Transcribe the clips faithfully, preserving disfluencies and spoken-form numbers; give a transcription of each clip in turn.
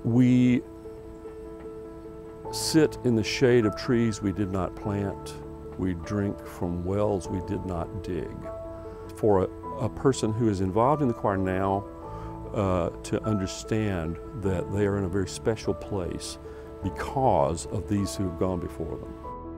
We sit in the shade of trees we did not plant. We drink from wells we did not dig. For a, a person who is involved in the choir now uh, to understand that they are in a very special place because of these who have gone before them.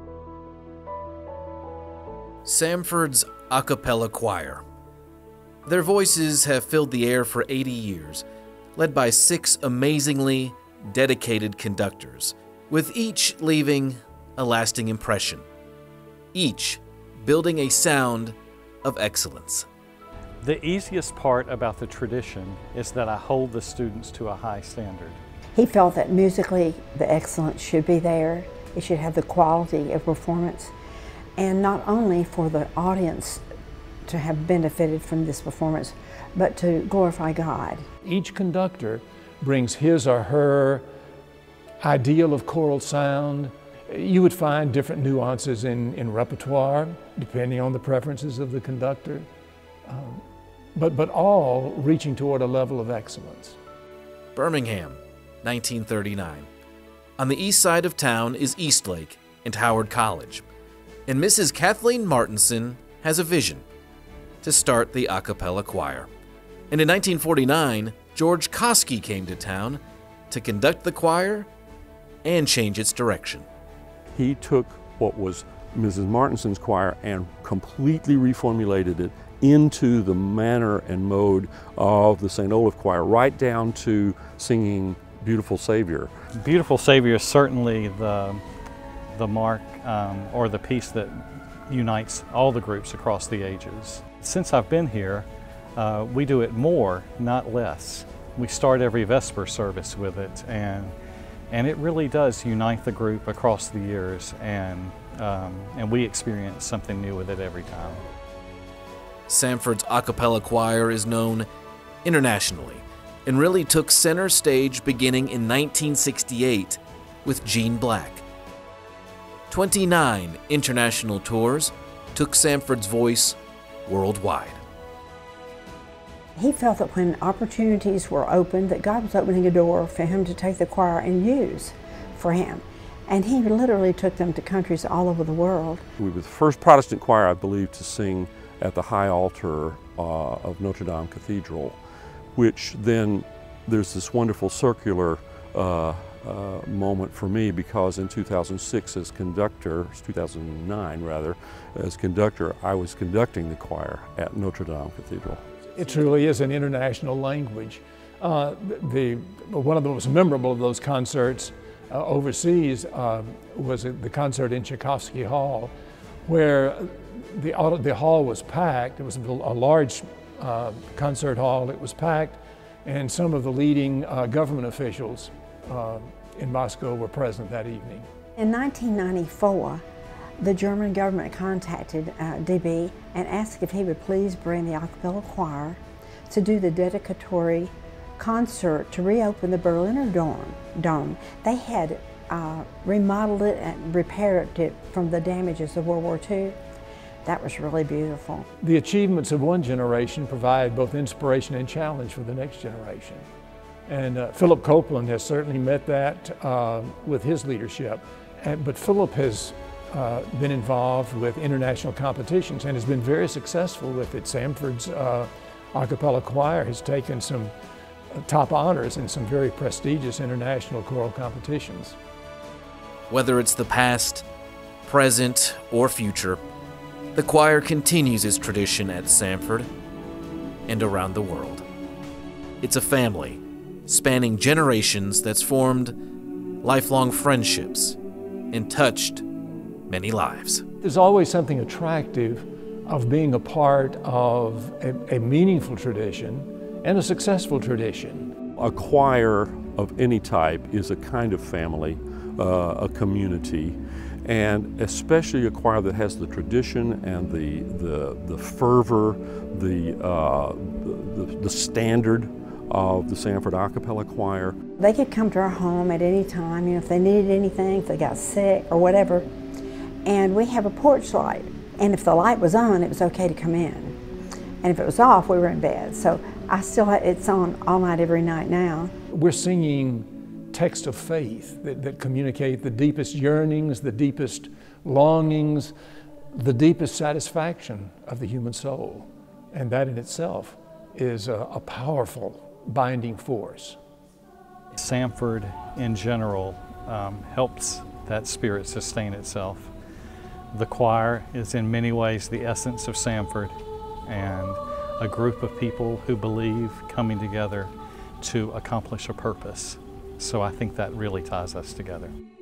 Samford's A Cappella Choir. Their voices have filled the air for eighty years, led by six amazingly dedicated conductors, with each leaving a lasting impression, each building a sound of excellence. The easiest part about the tradition is that I hold the students to a high standard. He felt that musically the excellence should be there. It should have the quality of performance, and not only for the audience to have benefited from this performance, but to glorify God. Each conductor brings his or her ideal of choral sound. You would find different nuances in, in repertoire, depending on the preferences of the conductor, um, but, but all reaching toward a level of excellence. Birmingham, nineteen thirty-nine. On the east side of town is Eastlake and Howard College, and Missus Kathleen Martinson has a vision to start the a cappella choir. And in nineteen forty-nine, George Koski came to town to conduct the choir and change its direction. He took what was Missus Martinson's choir and completely reformulated it into the manner and mode of the Saint Olaf Choir, right down to singing Beautiful Savior. Beautiful Savior is certainly the, the mark um, or the piece that unites all the groups across the ages. Since I've been here, uh, we do it more, not less. We start every Vesper service with it, and and it really does unite the group across the years, and um, and we experience something new with it every time. Samford's a cappella choir is known internationally and really took center stage beginning in nineteen sixty-eight with Gene Black. twenty-nine international tours took Samford's voice worldwide. He felt that when opportunities were opened, that God was opening a door for him to take the choir and use for him. And he literally took them to countries all over the world. We were the first Protestant choir, I believe, to sing at the high altar uh, of Notre Dame Cathedral, which then there's this wonderful circular uh, uh, moment for me, because in two thousand six as conductor, two thousand nine rather, as conductor, I was conducting the choir at Notre Dame Cathedral. It truly is an international language. Uh, the, one of the most memorable of those concerts uh, overseas uh, was the concert in Koski Hall, where the, the hall was packed. It was a large uh, concert hall. It was packed, and some of the leading uh, government officials uh, in Moscow were present that evening. In nineteen ninety-four, the German government contacted uh, D B and asked if he would please bring the a cappella choir to do the dedicatory concert to reopen the Berliner Dome. Dome. They had uh, remodeled it and repaired it from the damages of World War Two. That was really beautiful. The achievements of one generation provide both inspiration and challenge for the next generation. And uh, Philip Copeland has certainly met that uh, with his leadership. And, but Philip has uh, been involved with international competitions and has been very successful with it. Samford's uh, a cappella choir has taken some uh, top honors in some very prestigious international choral competitions. Whether it's the past, present, or future, the choir continues its tradition at Samford and around the world. It's a family spanning generations that's formed lifelong friendships and touched many lives. There's always something attractive of being a part of a, a meaningful tradition and a successful tradition. A choir of any type is a kind of family, uh, a community, and especially a choir that has the tradition and the, the, the fervor, the, uh, the, the standard of the Samford a cappella choir. They could come to our home at any time, you know, if they needed anything, if they got sick or whatever. And we have a porch light. And if the light was on, it was okay to come in. And if it was off, we were in bed. So I still have, it's on all night, every night now. We're singing text of faith that, that communicate the deepest yearnings, the deepest longings, the deepest satisfaction of the human soul. And that in itself is a, a powerful binding force. Samford in general um, helps that spirit sustain itself. The choir is in many ways the essence of Samford, and a group of people who believe coming together to accomplish a purpose. So I think that really ties us together.